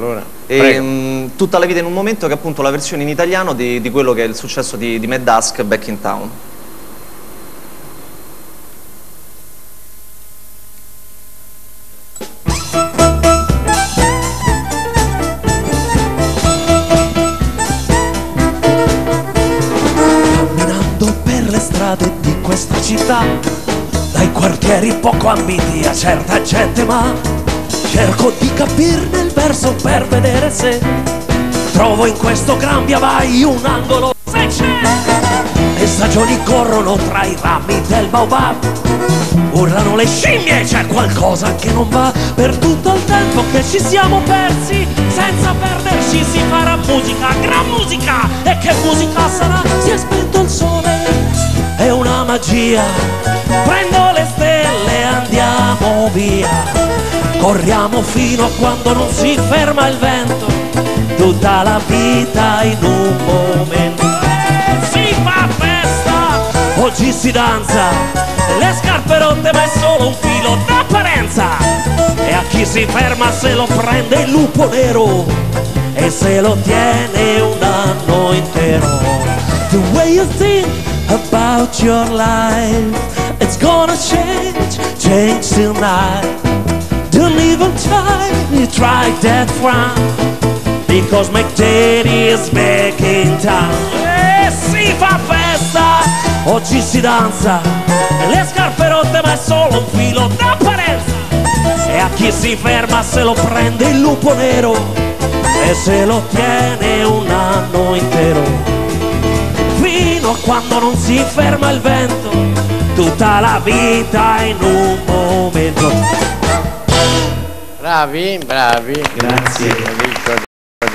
allora. Tutta la vita in un momento, che è appunto la versione in italiano di quello che è il successo di Mad Dusk, Back in Town. Camminando per le strade di questa città, dai quartieri poco ambiti a certa gente, ma cerco di capirne il verso per vedere se trovo in questo gran via vai un angolo. Se c'è! Le stagioni corrono tra i rami del baobab, urlano le scimmie, c'è qualcosa che non va. Per tutto il tempo che ci siamo persi, senza perderci si farà musica, gran musica. E che musica sarà? Si è spento il sole, è una magia. Prendo le stelle e andiamo via. Corriamo fino a quando non si ferma il vento, tutta la vita in un momento. Si fa festa, oggi si danza, le scarpe rotte ma è solo un filo d'apparenza. E a chi si ferma se lo prende il lupo nero e se lo tiene un anno intero. The way you think about your life, it's gonna change, change tonight. Don't even try that frown, because McDaddy is back in town. E si fa festa, oggi si danza, le scarpe rotte ma è solo un filo d'apparenza. E a chi si ferma se lo prende il lupo nero e se lo tiene un anno intero. Fino a quando non si ferma il vento, tutta la vita in un momento. Bravi, bravi. Grazie.